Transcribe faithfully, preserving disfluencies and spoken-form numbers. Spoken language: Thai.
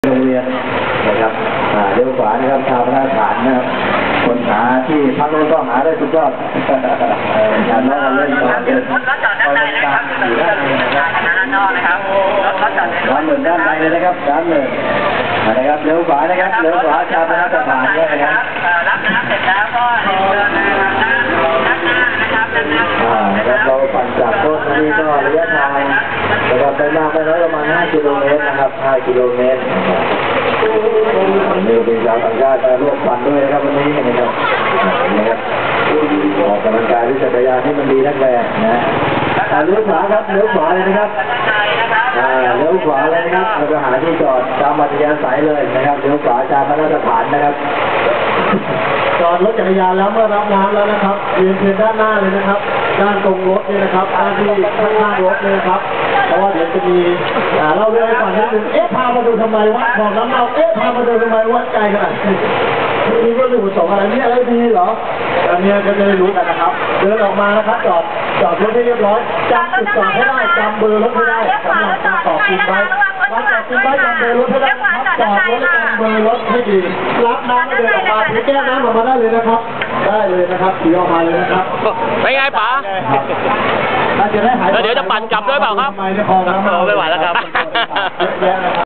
โรงเรียนนะครับเลี้ยวขวานะครับชาวพระฐานนะครับคนหาที่พักรถก็หาได้สุดยอดการล้อเล่นต่อเดินรถจอดด้านในนะครับอยู่ด้านในด้านนอกนะครับรถจอดด้านหนึ่งด้านในเลยนะครับด้านหนึ่งนะครับเลี้ยวขวานะครับเลี้ยวขวาชาวพระฐานด้วยนะครับรับน้ำเสร็จแล้วก็เดินนะครับด้านด้านหน้านะครับด้านหน้านะครับเราปั่นจากต้นนี้ก็ระยะทางนะครับไปมากไปน้อยประมาณห้ากิโลเมตรนะครับห้ากิโลเมตรนี่เป็นชาวต่างชาติมาร่วมปั่นด้วยนะครับวันนี้นะครับนะครับออกกำลังกายด้วยจักรยานที่มันดีนักแลนะเลี้ยวขวาครับเลี้ยวขวาเลยนะครับเลี้ยวขวาเลยนะครับเราจะหาที่จอดตามอัธยาศัยเลยนะครับเลี้ยวขวาตามมาตรฐานนะครับจอดรถจักรยานแล้วเมื่อรับน้ำแล้วนะครับเรียนเชิญด้านหน้าเลยนะครับด้านตรงรถนี่นะครับด้านที่ข้างหน้ารถเลยครับเพราะว่าเดี๋ยวจะมีเล่าเรื่องให้ฟังนิดนึงเอ๊ะพามาดูทำไมวัดบอกน้ำเราเอ๊ะพามาดูทำไมวัดไกลขนาดนี้มีวัตถุประสงค์อะไรนี่อะไรดีเหรออันนี้ก็จะได้รู้กันนะครับเดินออกมานะครับจอดจอดรถให้เรียบร้อยจำจุดจอดให้ได้จำเบอร์รถให้ได้สำหรับการต่อคิวไว้การต่อคิวไว้จำเบอร์รถให้ได้จอดรถจำเบอร์รถให้ดีรับน้ำเดินออกมาถือแก้วน้ำออกมาได้เลยนะครับได้เลยนะครับถือออกมาเลยนะครับเป็นไงป๋าจะได้หายเดี๋ยวจะปั่นกลับด้วยเปล่าครับไม่ไหวแล้วครับ